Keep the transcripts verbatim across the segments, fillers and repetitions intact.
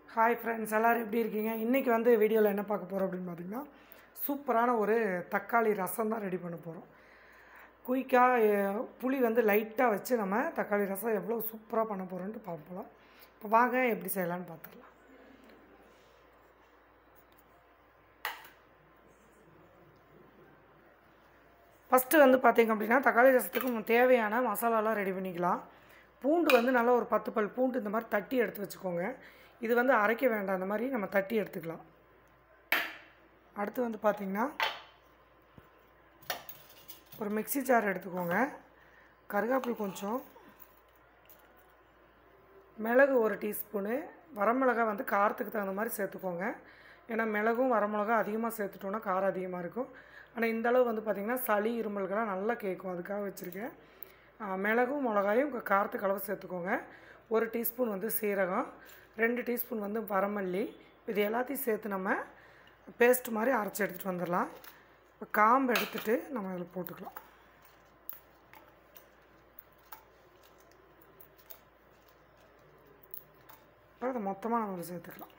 Hi friends, எல்லோரும் எப்படி இருக்கீங்க? இன்றைக்கி வந்து வீடியோவில் என்ன பார்க்க போகிறோம் அப்படின்னு பார்த்திங்கன்னா, சூப்பரான ஒரு தக்காளி ரசம் தான் ரெடி பண்ண போகிறோம். குயிக்காக புளி வந்து லைட்டாக வச்சு நம்ம தக்காளி ரசம் எவ்வளோ சூப்பராக பண்ண போகிறோன்ட்டு பார்ப்போம். இப்போ வாங்க எப்படி செய்யலான்னு பார்த்துடலாம். ஃபஸ்ட்டு வந்து பார்த்திங்க அப்படின்னா, தக்காளி ரசத்துக்கு தேவையான மசாலாலாம் ரெடி பண்ணிக்கலாம். பூண்டு வந்து நல்லா ஒரு பத்து பல் பூண்டு இந்த மாதிரி தட்டி எடுத்து வச்சுக்கோங்க. இது வந்து அரைக்க வேண்டாம், அந்த மாதிரி நம்ம தட்டி எடுத்துக்கலாம். அடுத்து வந்து பார்த்திங்கன்னா, ஒரு மிக்ஸி ஜார் எடுத்துக்கோங்க. கருவேப்பிலை கொஞ்சம், மிளகு ஒரு டீஸ்பூனு, வரமிளகா வந்து காரத்துக்கு தகுந்த மாதிரி சேர்த்துக்கோங்க. ஏன்னா மிளகும் வரமிளகா அதிகமாக சேர்த்துட்டோன்னா காரம் அதிகமாக இருக்கும். ஆனால் இந்தளவு வந்து பார்த்திங்கன்னா சளி இருமல்கள்லாம் நல்லா கேட்கும், அதுக்காக வச்சுருக்கேன். மிளகும் மிளகாயும் காரத்துக்கு அளவு சேர்த்துக்கோங்க. ஒரு டீஸ்பூன் வந்து சீரகம், ரெண்டு டீஸ்பூன் வந்து வரமல்லி, இது எல்லாத்தையும் சேர்த்து நம்ம பேஸ்ட் மாதிரி அரைச்சி எடுத்துகிட்டு வந்துடலாம். இப்போ காம்பு எடுத்துகிட்டு நம்ம இதில் போட்டுக்கலாம். இப்போ அதை மொத்தமாக நம்ம சேர்த்துக்கலாம்.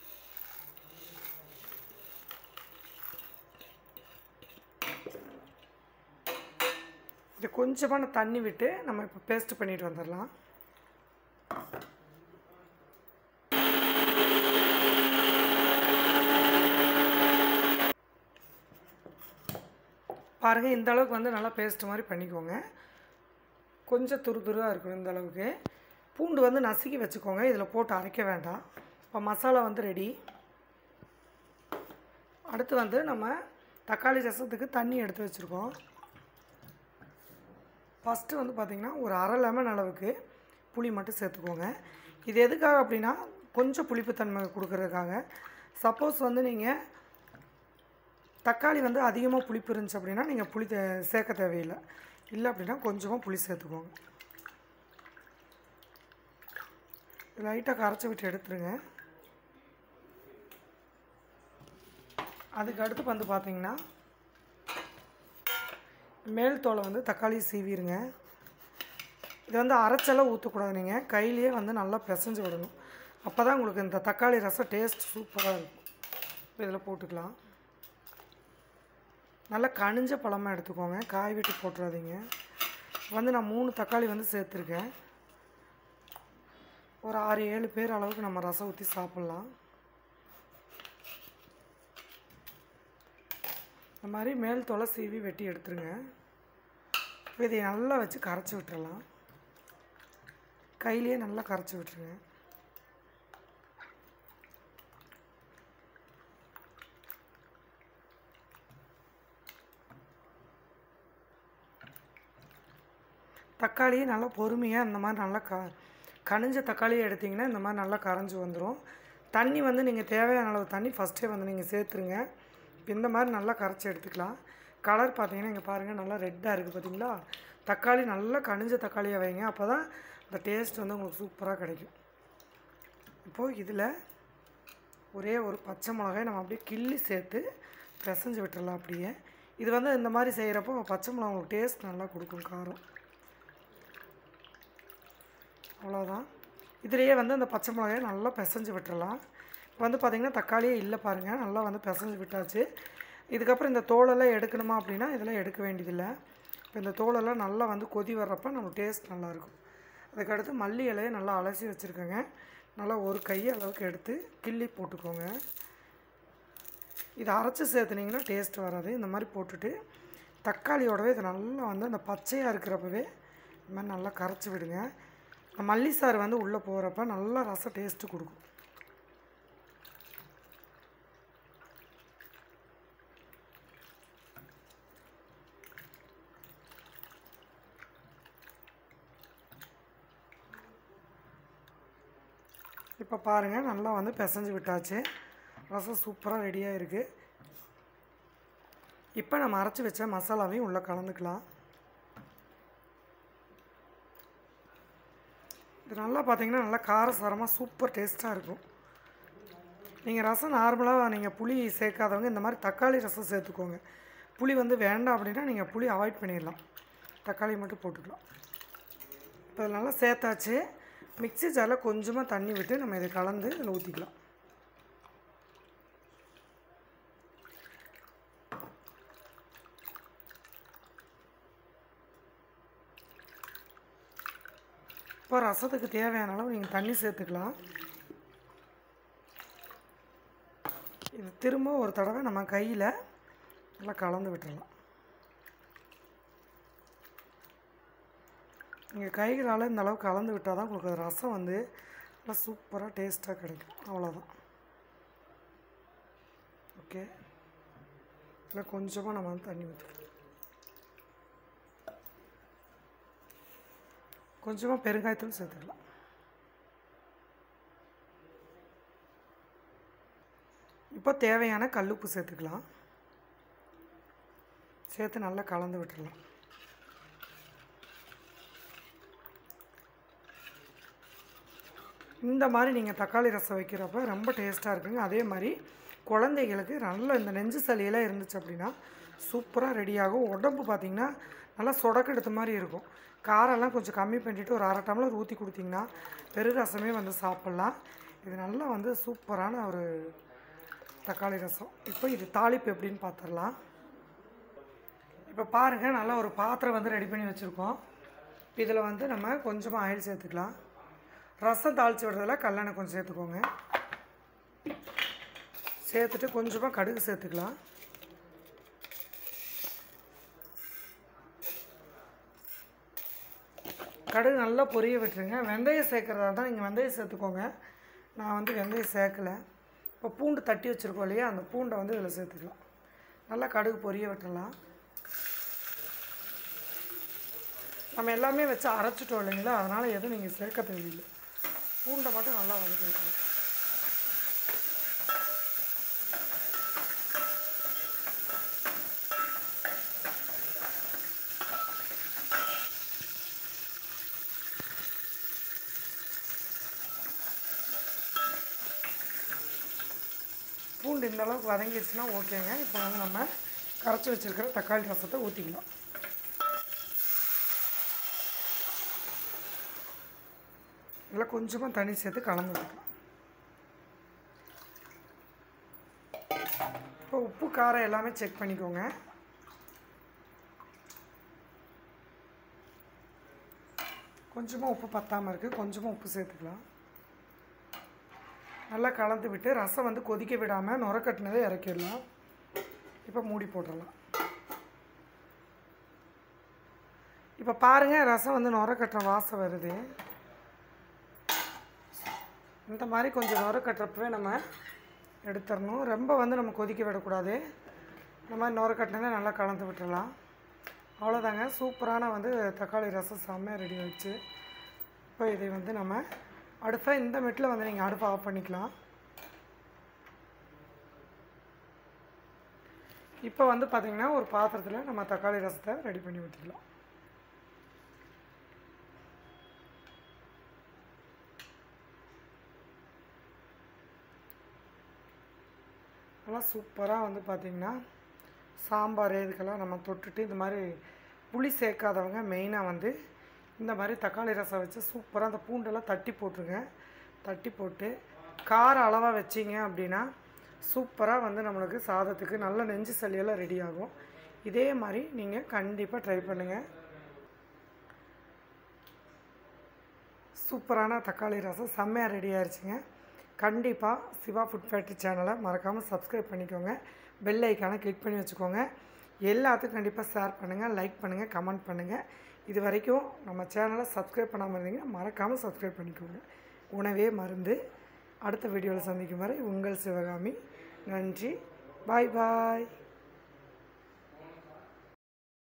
இது கொஞ்சமான தண்ணி விட்டு நம்ம இப்போ பேஸ்ட் பண்ணிட்டு வந்துடலாம். பாருங்கள், இந்த அளவுக்கு வந்து நல்லா பேஸ்ட் மாதிரி பண்ணிக்கோங்க. கொஞ்சம் துரு துருவாக இருக்கணும் இந்த அளவுக்கு. பூண்டு வந்து நசுக்கி வச்சுக்கோங்க, இதில் போட்டு அரைக்க வேண்டாம். இப்போ மசாலா வந்து ரெடி. அடுத்து வந்து நம்ம தக்காளி ரசத்துக்கு தண்ணி எடுத்து வச்சுருக்கோம். ஃபஸ்ட்டு வந்து பார்த்திங்கன்னா ஒரு அரை லெமன் அளவுக்கு புளி மட்டும் சேர்த்துக்கோங்க. இது எதுக்காக அப்படின்னா, கொஞ்சம் புளிப்புத்தன்மை கொடுக்கறதுக்காக. சப்போஸ் வந்து நீங்கள் தக்காளி வந்து அதிகமாக புளிப்பு இருந்துச்சு அப்படின்னா நீங்கள் புளி சேர்க்க தேவையில்லை. இல்லை அப்படின்னா கொஞ்சமாக புளி சேர்த்துக்கோங்க. லைட்டாக கரைச்சி விட்டு எடுத்துருங்க. அதுக்கு அடுத்து வந்து பார்த்திங்கன்னா, மேல் தோலை வந்து தக்காளி சீவிடுங்க. இது வந்து அரைச்செல்லாம் ஊற்றக்கூடாது, நீங்கள் கையிலேயே வந்து நல்லா பிசைஞ்சு விடணும். அப்போ தான் உங்களுக்கு இந்த தக்காளி ரசம் டேஸ்ட் சூப்பராக இருக்கும். இதில் போட்டுக்கலாம். நல்லா கனிஞ்ச பழமாக எடுத்துக்கோங்க, காய் விட்டு போட்டுறாதீங்க. வந்து நான் மூணு தக்காளி வந்து சேர்த்துருக்கேன். ஒரு ஆறு ஏழு பேர் அளவுக்கு நம்ம ரசம் ஊற்றி சாப்பிட்லாம். இந்த மாதிரி மேல் தோலை சீவி வெட்டி எடுத்துருங்க. இதை நல்லா வச்சு கரைச்சி விட்டுறலாம். கையிலேயே நல்லா கரைச்சி விட்டுருங்க. தக்காளியை நல்லா பொறுமையாக இந்த மாதிரி நல்லா க கனிஞ்ச தக்காளியை எடுத்திங்கன்னா இந்த மாதிரி நல்லா கரைஞ்சி வந்துடும். தண்ணி வந்து நீங்கள் தேவையான அளவு தண்ணி ஃபஸ்ட்டே வந்து நீங்கள் சேர்த்துருங்க. இப்போ இந்த மாதிரி நல்லா கரைச்சி எடுத்துக்கலாம். கலர் பார்த்திங்கன்னா இங்கே பாருங்கள், நல்லா ரெட்டாக இருக்குது பார்த்திங்களா. தக்காளி நல்லா கனிஞ்ச தக்காளியாக வைங்க, அப்போ தான் இந்த டேஸ்ட் வந்து உங்களுக்கு சூப்பராக கிடைக்கும். இப்போது இதில் ஒரே ஒரு பச்சை மிளகாய் நம்ம அப்படியே கிள்ளி சேர்த்து பிசைஞ்சு விட்டுறலாம். அப்படியே இது வந்து இந்த மாதிரி செய்கிறப்போ பச்சை மிளகா உங்களுக்கு டேஸ்ட் நல்லா கொடுக்கும், காரம். அவ்வளோதான். இதிலேயே வந்து அந்த பச்சை மிளகாயை நல்லா பிசைஞ்சு விட்டுறலாம். இப்போ வந்து பார்த்திங்கன்னா தக்காளியே இல்லை பாருங்கள், நல்லா வந்து பிசைஞ்சு விட்டாச்சு. இதுக்கப்புறம் இந்த தோலெல்லாம் எடுக்கணுமா அப்படின்னா இதெல்லாம் எடுக்க வேண்டியதில்லை. இப்போ இந்த தோலெல்லாம் நல்லா வந்து கொதி வர்றப்போ நம்ம டேஸ்ட் நல்லாயிருக்கும். அதுக்கடுத்து மல்லி இலையை நல்லா அலசி வச்சுருக்கேங்க. நல்லா ஒரு கை அளவுக்கு எடுத்து கிள்ளி போட்டுக்கோங்க. இதை அரைச்சி சேர்த்துனிங்கன்னா டேஸ்ட் வராது. இந்த மாதிரி போட்டுட்டு தக்காளியோடவே இதை நல்லா வந்து அந்த பச்சையாக இருக்கிறப்பவே இந்த மாதிரி நல்லா கரைச்சி விடுங்க. மல்லி சாறு வந்து உள்ளே போகிறப்ப நல்லா ரசம் டேஸ்ட்டு கொடுக்கும். இப்போ பாருங்கள், நல்லா வந்து பிசைஞ்சு விட்டாச்சு. ரசம் சூப்பராக ரெடியாக இருக்குது. இப்போ நம்ம அரைச்சி வச்ச மசாலாவையும் உள்ளே கலந்துக்கலாம். இது நல்லா பார்த்திங்கன்னா நல்லா காரசாரமாக சூப்பர் டேஸ்ட்டாக இருக்கும். நீங்கள் ரசம் நார்மலாக நீங்கள் புளி சேர்க்காதவங்க இந்த மாதிரி தக்காளி ரசம் சேர்த்துக்கோங்க. புளி வந்து வேண்டாம் அப்படின்னா நீங்கள் புளி அவாய்ட் பண்ணிடலாம், தக்காளி மட்டும் போட்டுக்கலாம். இப்போ நல்லா சேர்த்தாச்சு. மிக்ஸி ஜாரில் கொஞ்சமாக தண்ணி விட்டு நம்ம இதை கலந்து இதில் ஊற்றிக்கலாம். இப்போ ரசத்துக்கு தேவையான அளவு நீங்கள் தண்ணி சேர்த்துக்கலாம். இது திரும்ப ஒரு தடவை நம்ம கையில் நல்லா கலந்து விட்டுடலாம். நீங்கள் கைகளால் இந்த அளவுக்கு கலந்து விட்டால் தான் உங்களுக்கு ரசம் வந்து நல்லா சூப்பராக டேஸ்ட்டாக கிடைக்கும். அவ்வளோதான். ஓகே, இல்லை கொஞ்சமாக நம்ம வந்து தண்ணி ஊற்றிக்கலாம். கொஞ்சமாக பெருங்காயத்தூள் சேர்த்துக்கலாம். இப்போ தேவையான கல்லுப்பு சேர்த்துக்கலாம். சேர்த்து நல்லா கலந்து விட்டுடலாம். இந்த மாதிரி நீங்கள் தக்காளி ரசம் வைக்கிறப்ப ரொம்ப டேஸ்ட்டாக இருக்குங்க. அதே மாதிரி குழந்தைகளுக்கு நல்ல இந்த நெஞ்சு சளியெல்லாம் இருந்துச்சு அப்படின்னா சூப்பராக ரெடியாகும். உடம்பு பார்த்திங்கன்னா நல்லா சொடக்கெடுத்த மாதிரி இருக்கும். காரெல்லாம் கொஞ்சம் கம்மி பண்ணிவிட்டு ஒரு அரை டம்ளர் ஊற்றி கொடுத்திங்கன்னா பெரு ரசமே வந்து சாப்பிட்லாம். இது நல்லா வந்து சூப்பரான ஒரு தக்காளி ரசம். இப்போ இது தாளிப்பு எப்படின்னு பார்த்துடலாம். இப்போ பாருங்கள், நல்லா ஒரு பாத்திரம் வந்து ரெடி பண்ணி வச்சுருக்கோம். இதில் வந்து நம்ம கொஞ்சமாக ஆயில் சேர்த்துக்கலாம். ரசம் தாளித்து விடுறதில் கல்லெண்ணெய் கொஞ்சம் சேர்த்துக்கோங்க. சேர்த்துட்டு கொஞ்சமாக கடுகு சேர்த்துக்கலாம். கடுகு நல்லா பொரிய விட்டுருங்க. வெந்தயம் சேர்க்குறதா இருந்தால் நீங்கள் வெந்தயம் சேர்த்துக்கோங்க. நான் வந்து வெந்தயம் சேர்க்கலை. இப்போ பூண்டு தட்டி வச்சுருக்கோம் இல்லையா, அந்த பூண்டை வந்து இதில் சேர்த்துக்கலாம். நல்லா கடுகு பொரிய விட்டுடலாம். நம்ம எல்லாமே வச்சு அரைச்சிட்டோம் இல்லைங்களா, அதனால் எதுவும் நீங்கள் சேர்க்க தேவையில்லை. பூண்டை மட்டும் நல்லா வதக்கி விட்டுருங்க. பூண்டு இந்த அளவுக்கு வதங்கிடுச்சுன்னா ஓகேங்க. இப்போ வந்து நம்ம கரைச்சி வச்சுருக்கிற தக்காளி ரசத்தை ஊற்றிக்கலாம். இதில் கொஞ்சமாக தண்ணி சேர்த்து கலந்து விட்டுக்கலாம். இப்போ உப்பு காரம் எல்லாமே செக் பண்ணிக்கோங்க. கொஞ்சமாக உப்பு பத்தாமல் இருக்குது, கொஞ்சமாக உப்பு சேர்த்துக்கலாம். நல்லா கலந்து விட்டு ரசம் வந்து கொதிக்க விடாமல் நுர கட்டினதை இறக்கிடலாம். இப்போ மூடி போட்டுடலாம். இப்போ பாருங்கள், ரசம் வந்து நுர கட்டுற வாசம் வருது. இந்த மாதிரி கொஞ்சம் நுர கட்டுறப்பவே நம்ம எடுத்துடணும். ரொம்ப வந்து நம்ம கொதிக்க விடக்கூடாது. இந்த மாதிரி நுர கட்டினதை நல்லா கலந்து விட்டுடலாம். அவ்வளோதாங்க, சூப்பரான வந்து தக்காளி ரசம் செம்மையாக ரெடி ஆகிடுச்சு. இப்போ இதை வந்து நம்ம அடுப்பை இந்த மெட்டில் வந்து நீங்கள் அடுப்பை ஆஃப் பண்ணிக்கலாம். இப்போ வந்து பார்த்திங்கன்னா ஒரு பாத்திரத்தில் நம்ம தக்காளி ரசத்தை ரெடி பண்ணி ஊற்றிக்கலாம். நல்லா சூப்பராக வந்து பார்த்திங்கன்னா சாம்பார் இதுக்கெல்லாம் நம்ம தொட்டுட்டு இந்த மாதிரி புளி சேர்க்காதவங்க மெயினாக வந்து இந்த மாதிரி தக்காளி ரசம் வச்சு சூப்பராக அந்த பூண்டெல்லாம் தட்டி போட்டுருங்க. தட்டி போட்டு கார அளவாக வச்சிங்க அப்படின்னா சூப்பராக வந்து நம்மளுக்கு சாதத்துக்கு நல்ல நெஞ்சு சளியெல்லாம் ரெடி ஆகும். இதே மாதிரி நீங்கள் கண்டிப்பாக ட்ரை பண்ணுங்கள். சூப்பரான தக்காளி ரசம் செம்மையாக ரெடி ஆயிடுச்சுங்க. கண்டிப்பாக சிவா ஃபுட் ஃபேக்ட்ரி சேனலை மறக்காமல் சப்ஸ்கிரைப் பண்ணிக்கோங்க. பெல் ஐக்கானை கிளிக் பண்ணி வச்சுக்கோங்க. எல்லாத்துக்கும் கண்டிப்பாக ஷேர் பண்ணுங்கள், லைக் பண்ணுங்கள், கமெண்ட் பண்ணுங்கள். இது வரைக்கும் நம்ம சேனலை சப்ஸ்கிரைப் பண்ணாமல் இருந்தீங்கன்னா மறக்காமல் சப்ஸ்கிரைப் பண்ணிக்கோங்க. உணவே மருந்து. அடுத்த வீடியோவில் சந்திக்கும் வரை உங்கள் சிவகாமி. நன்றி. பாய் பாய்.